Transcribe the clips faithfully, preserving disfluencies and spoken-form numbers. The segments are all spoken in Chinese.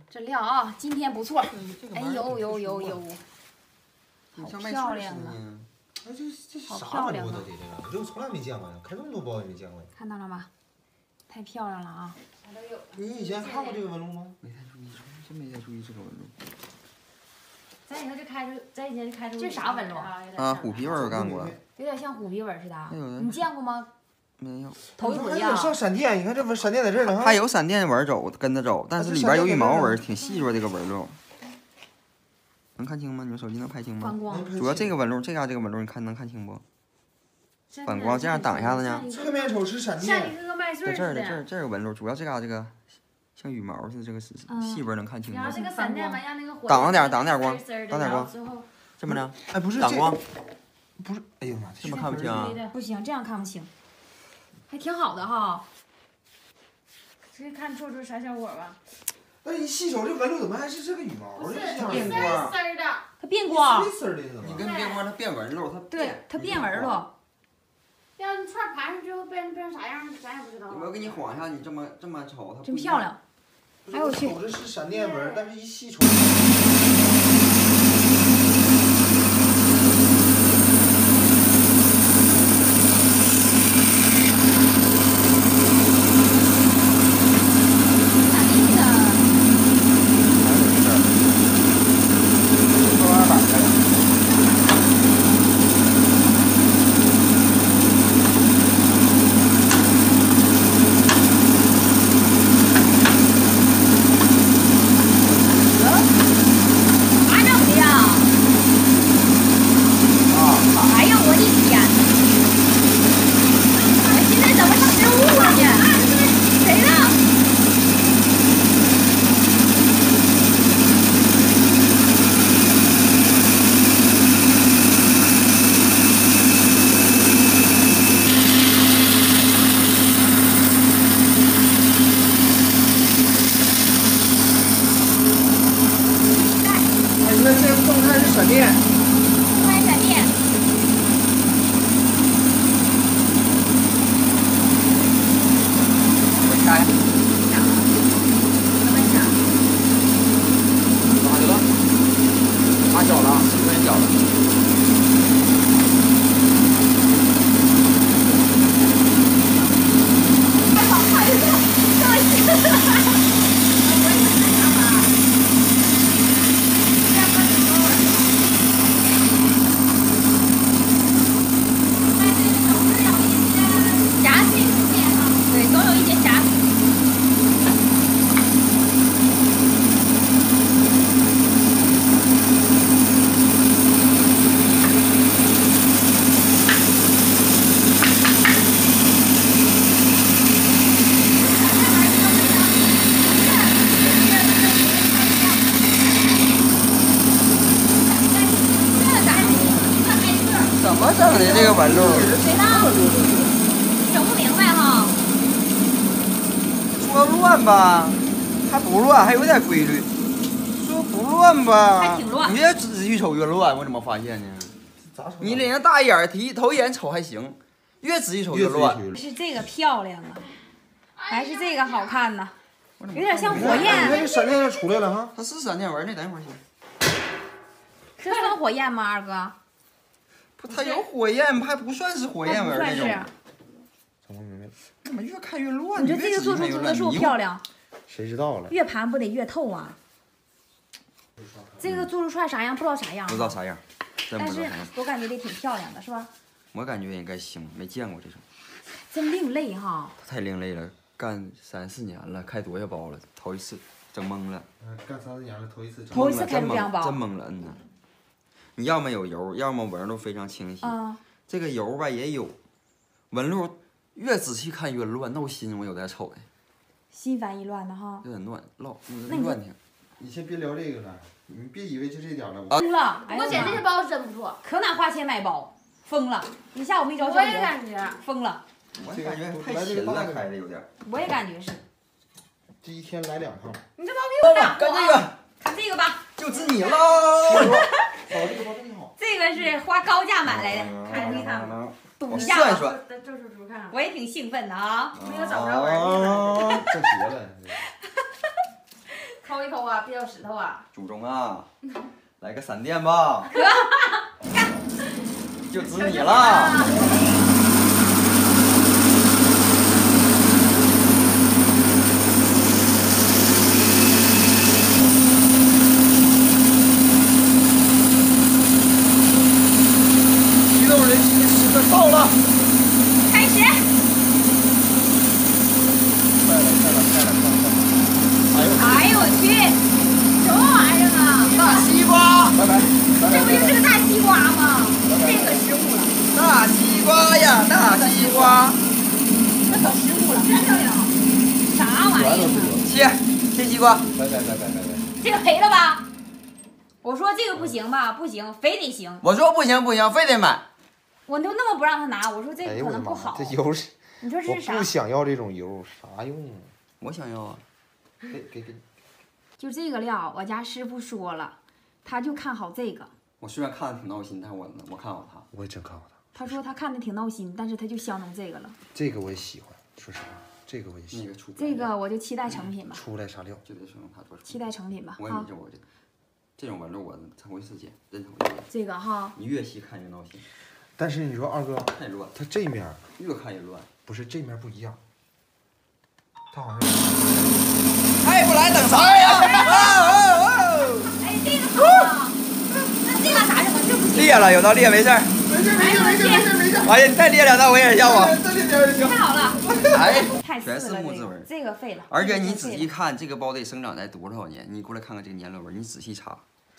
这料啊，今天不错。哎呦呦呦呦，好漂亮啊！ 哎，这这啥纹路的这个？这我从来没见过呀，看这么多包也没见过呀。 看到了吗？太漂亮了啊！ 你以前看过这个纹路吗？ 没太注意，真没太注意这个纹路。 咱以后就开出，咱以前就开出。 这啥纹路啊？虎皮纹干过， 有点像虎皮纹似的。 有的。 你见过吗？ 没有。 头一回呀。 像闪电，你看这纹闪电在这儿呢哈。 还有闪电纹走，跟着走，但是里边有羽毛纹，挺细弱这个纹路。能看清吗？你们手机能拍清吗？ 反光。 主要这个纹路，这嘎这个纹路，你看能看清不？反光这样挡一下子呢？ 侧面瞅是闪电。 像一个麦穗在这儿的这儿这儿有纹路，主要这嘎这个像羽毛似的，这个细纹能看清吗？ 然后这个闪电吧，让那个挡着点，挡点光，挡点光。这么着？ 哎，不是挡光。 不是，哎呦妈， 这么看不清啊？ 不行，这样看不清。还挺好的哈。 这看做出啥效果吧？ 但是一细瞅这纹路怎么还是这个羽毛的？ 变光。 它变光。 你跟变光，它变纹路，它对，它变纹了。 要你串盘上之后变变成啥样，咱也不知道。 我给你晃一下，你这么这么瞅，它真漂亮。哎呦我去！ 瞅着是闪电纹，但是一细瞅。闪电， 开闪电。 我开。 响了，慢慢响。 咋的了？打脚了，是不是脚了？ 太好看了，这么近。 怎么整的这个纹路？ 谁呢？整不明白哈。 说乱吧，还不乱，还有点规律；说不乱吧， 还挺乱。 你越仔细瞅越乱，我怎么发现呢？你领着大眼提头眼瞅还行，越仔细瞅越乱。 是这个漂亮啊，还是这个好看呢？有点像火焰。 你看这闪电就出来了哈。 它是闪电纹，那等一会儿行。 这算火焰吗，二哥？ 不，它有火焰，还不算是火焰纹那种。 怎么明白了？ 怎么越看越乱？ 你说这个做出珠子是不是漂亮？ 谁知道了？ 越盘不得越透啊！这个做出出来啥样不知道啥样。 不知道啥样，真不但是知道啥样。 我感觉得挺漂亮的，是吧？ 我感觉应该行，没见过这种。 真另类哈！ 太另类了，干三四年了，开多少包了，头一次整懵了。 嗯，干三四年了，头一次。 头一次开出这样包。 真懵了，嗯呐。你要么有油，要么纹路非常清晰。 啊。 这个油吧也有，纹路越仔细看越乱，闹心，我有点瞅的。 心烦意乱的哈。 有点乱，乱乱挺。 你先别聊这个了，你别以为就这点了。 疯了！ 我觉得这些包真不错， 可哪花钱买包，疯了！一下午没着我也感觉疯了。 我感觉太勤了，开的有点。 我也感觉是。 这一天来两趟。 你这包比我大。 干这个。 看这个吧。 就指你喽。 好，这个包真好。 这个是花高价买来的，看没看？赌一下算算。 我也挺兴奋的啊。 没有找着玩意儿。 挣齐了。 抠一抠啊，别掉石头啊。 祖宗啊，来个闪电吧！ 哥，干！ 就指你了。 激动人心的时刻到了。 开始。 快了快了快了快了！哎呦！ 哎呦我去，什么玩意儿啊？ 大西瓜！拜拜。 这不就是个大西瓜吗？这可失误了。 大西瓜呀，大西瓜！ 这可失误了，真的有。啥玩意儿啊？ 切切西瓜！ 拜拜拜拜拜拜。 这个赔了吧？我说这个不行吧，不行，非得行。 我说不行不行，非得买。 我都那么不让他拿，我说这哎个呦我的妈！ 可能不好。 这油是， 你说这是啥我不？想要这种油，啥用啊？ 我想要啊。 给给给。 就这个料，我家师傅说了，他就看好这个。 我虽然看的挺闹心，但是我我看好它。 我也真看好它。 他说他看的挺闹心，但是他就相中这个了。 这个我也喜欢，说实话，这个我也喜欢。 那个出这个我就期待成品吧， 出来啥料？ 就得说它多少。 期待成品吧。 我跟哈你说，我这这种纹路我参过一次检，真参过一次检。 这个哈， 你越细看越闹心， 但是你说二哥， 太乱， 它这面越看越乱。 不是这面不一样，它好像还不来等啥呀？ 哎，这个好啊，那这个咋整啊？这不行。 裂了，有道裂，没事儿。 没事没事没事没事没事。 哎呀，你再裂两道我也像我。 再裂点也行。 太好了， 哎， 太全是次了这个木质纹， 这个废了。 而且你这个废了仔细看，这个包得生长在多少年？你过来看看这个年轮纹，你仔细查。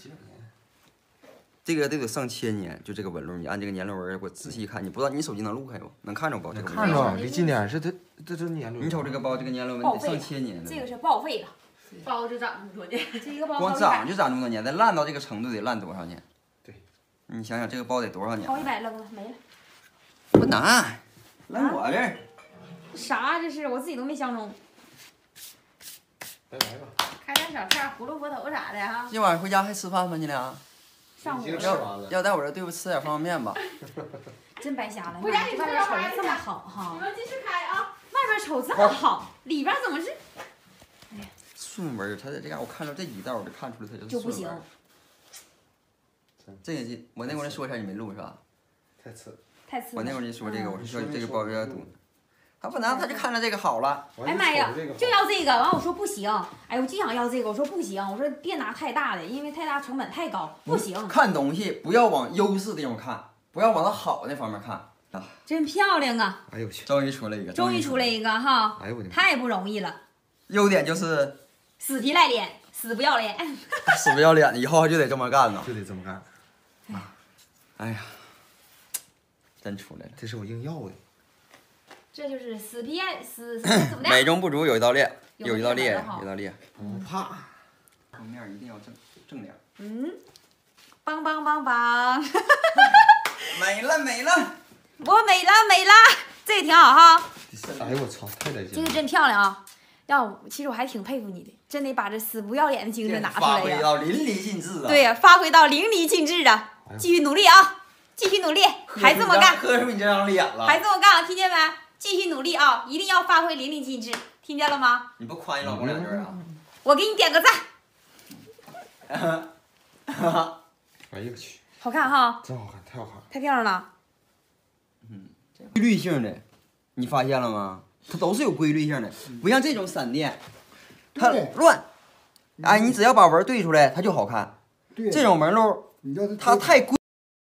这个得有上千年，就这个纹路，你按这个年轮纹，我仔细看，你不知道你手机能录开不？能看着不？这个纹看路。 着离近点是它这这年轮。 你瞅这个包，这个年轮纹得报废了上千年了。 这个是报废了， 包就长这么多年。 这一个包好光几百长就长这么多年，再烂到这个程度得烂多少年？ 对， 你想想这个包得多少年？ 好几百扔了没了。 不拿，来我这儿。 啥这是？我自己都没相中。 拜拜吧。 开点小菜，葫芦佛头啥的哈。 今晚回家还吃饭吗？你俩？ 上午已经吃要完了。 要在我这对付吃点方便面吧？ 真白瞎了。 回家你外边瞅着这么好哈， 你们继续开啊。 外边瞅这么好，里边怎么是顺纹儿，它在这嘎我看着这几道，我就看出来它就是就不行顺纹儿。这个就我那会儿说一下你没录是吧？ 太次。 太次了。 我那会儿就说这个，我嗯是说这个包有点堵。他不能，他就看着这个好了。 哎妈呀，就要这个，完我说不行，哎我就想要这个，我说不行，我说别拿太大的，因为太大成本太高，不行。 看东西不要往优势的地方看，不要往它好那方面看啊。 真漂亮啊！ 哎呦我去！ 终于出来一个， 终于出来一个哈， 哎呦我的妈！ 太不容易了， 优点就是死皮赖脸，死不要脸。 死不要脸的，以后就得这么干呢。 就得这么干。 哎呀，真出来了。 这是我硬要的。 这就是死皮赖死怎么的？ 美中不足有一道裂， 有有一道裂裂纹儿哈， 有一道裂。 不怕。 封面一定要正正点儿。 嗯，梆梆梆梆， 美了美了。 我美了美了，这个挺好哈， 哎呦我操，太带劲了！ 这个真漂亮啊。要我其实我还挺佩服你的，真得把这死不要脸的精神拿出发挥来呀。 到淋漓尽致啊！ 对呀，发挥到淋漓尽致啊！继续努力啊，继续努力，还这么干， 喝出你这张脸了。 还这么干，听见没？继续努力啊，一定要发挥淋漓尽致，听见了吗？ 你不夸你老公两句啊？ 我给你点个赞， 哎呦我去， 好看哈， 真好看，太好看了！ 太漂亮了。 规律性的，你发现了吗？它都是有规律性的，不像这种闪电，它对乱。哎，你只要把纹对出来，它就好看。 对， 这种纹路， 你要是它太规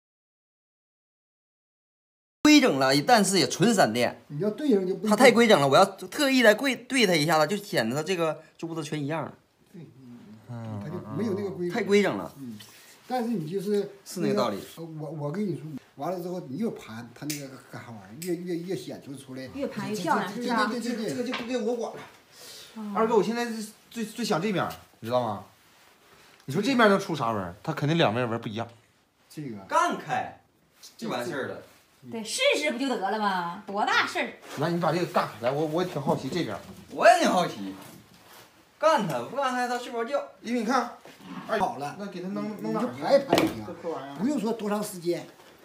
规整了，但是也纯闪电。 你要对上就不它太规整了，我要特意来对对它一下子，就显得它这个珠子全一样了。 它就没有那个规律， 太规整了。 嗯，但是你就是是那个道理。 呃我我跟你说，完了之后你越盘，它那个干啥玩意儿，越越越显出出来， 越盘越漂亮，是不是啊？ 对对对对， 这个就不给我管了。二哥，我现在是最最想这面，你知道吗？你说这面能出啥纹？它肯定两面纹不一样。 这个干开就完事儿了。 对，试试不就得了吗？多大事儿？ 来，你把这个干开，来，我我也挺好奇这边， 我也挺好奇，干它不干它它睡不着觉。 因为你看，二好了， 那给它弄你就弄哪儿去？ 排一排就行这破玩意儿。 不用说多长时间，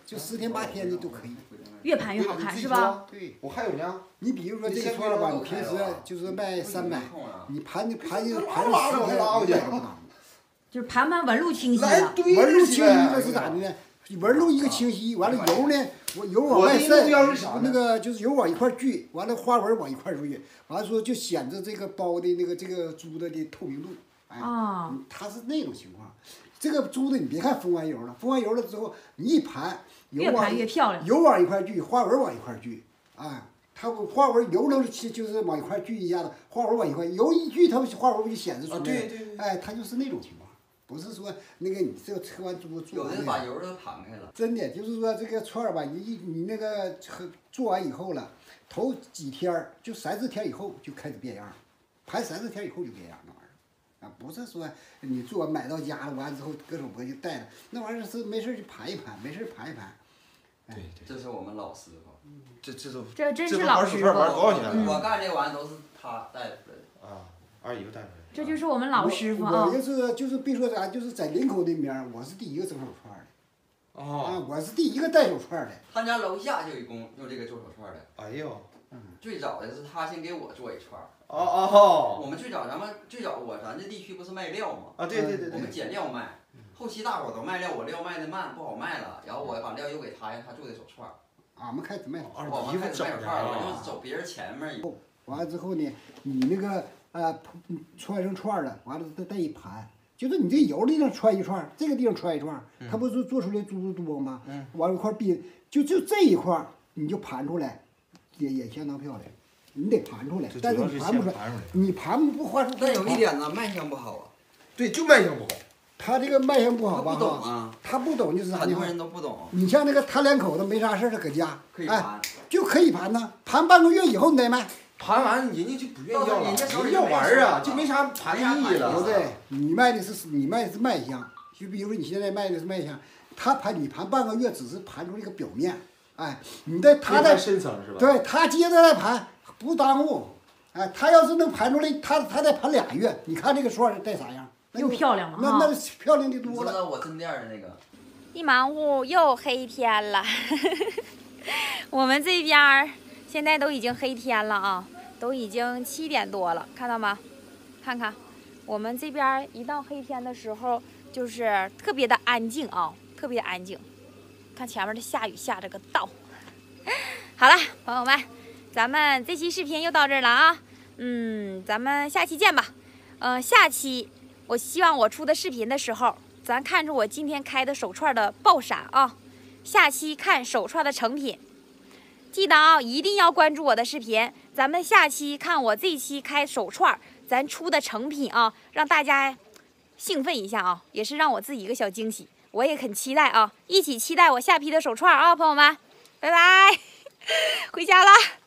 就十天八天的都可以。 越盘越好看是吧？ 对， 我还有呢。 你比如说这个串儿吧，你平时就是卖三百，你盘就盘就盘拉十天拉五百不到。 就是盘盘纹路清晰来了。 堆纹路清晰呗这是咋的呢？纹路一个清晰，完了油呢，我油往外渗，那个就是油往一块聚，完了花纹往一块聚，完了说就显着这个包的那个这个珠子的透明度。哎， 啊， 它是那种情况。这个珠子你别看封完油了，封完油了之后你一盘， 越盘越漂亮。 油往一块聚，花纹往一块聚，啊，它花纹油能就是往一块聚一下子，花纹往一块，油一聚它花纹不就显示出来了？ 对对对。 哎，它就是那种情况。不是说那个你这个车完珠做完， 有的把油都弹开了。 真的就是说这个串儿吧，你一你那个做完以后了，头几天儿就三四天以后就开始变样，盘三四天以后就变样那玩意儿，啊，不是说你做完买到家了完之后搁手脖就带了，那玩意儿是没事就盘一盘，没事盘一盘。 对对， 这是我们老师傅。 这这都这真是老师傅。 玩多少年了？ 我干这玩意都是他带出来的。 啊，二姨夫带出来的。 这就是我们老师傅啊！ 我就是就是别说咱就是在林口那边儿，我是第一个整手串的。 哦。 啊，我是第一个带手串的。 他家楼下就有工用这个做手串的。 哎呦。 嗯。 最早的是他先给我做一串。 哦哦。 我们最早咱们最早我咱这地区不是卖料吗？ 啊对对对对。 我们捡料卖，后期大伙都卖料，我料卖的慢不好卖了，然后我把料又给他，让他做的手串。 俺们开始卖。 我们开始卖手串，我就走别人前面。 完了之后呢，你那个。呃，串成串了，完了再带一盘，就是你这油里头串一串，这个地方串一串， 嗯、 它不是做出来珠子多吗？ 嗯， 完了一块冰，就就这一块你就盘出来，也也相当漂亮。你得盘出来，但是你盘不出来，你盘不画出。 但有一点呢，卖相不好啊。 对，就卖相不好。 他这个卖相不好吧？ 他不懂啊。 他不懂就是啥呢？ 很多人都不懂。 你像那个他两口子没啥事儿，他搁家， 可以盘， 哎，就可以盘呐，盘半个月以后你再卖。 盘完人家就不愿意要了，人家要玩儿啊，就没啥盘的意义了。 不对，你卖的是你卖的是卖相，就比如说你现在卖的是卖相，他盘你盘半个月只是盘出一个表面，哎，你在他在深层是吧？ 对他接着再盘不耽误，哎，他要是能盘出来，他他再盘俩月，你看这个串带啥样？ 又漂亮了那那漂亮的多了。 知道我正店的那个。 一忙乎又黑天了，我们这边儿。现在都已经黑天了啊，都已经七点多了，看到吗？看看，我们这边一到黑天的时候，就是特别的安静啊，特别安静。看前面的下雨下着个道。好了，朋友们，咱们这期视频又到这儿了啊，嗯，咱们下期见吧。嗯、呃，下期我希望我出的视频的时候，咱看着我今天开的手串的爆闪啊，下期看手串的成品。记得啊，一定要关注我的视频。咱们下期看我这期开手串，咱出的成品啊，让大家兴奋一下啊，也是让我自己一个小惊喜。我也很期待啊，一起期待我下批的手串啊，朋友们，拜拜，回家了。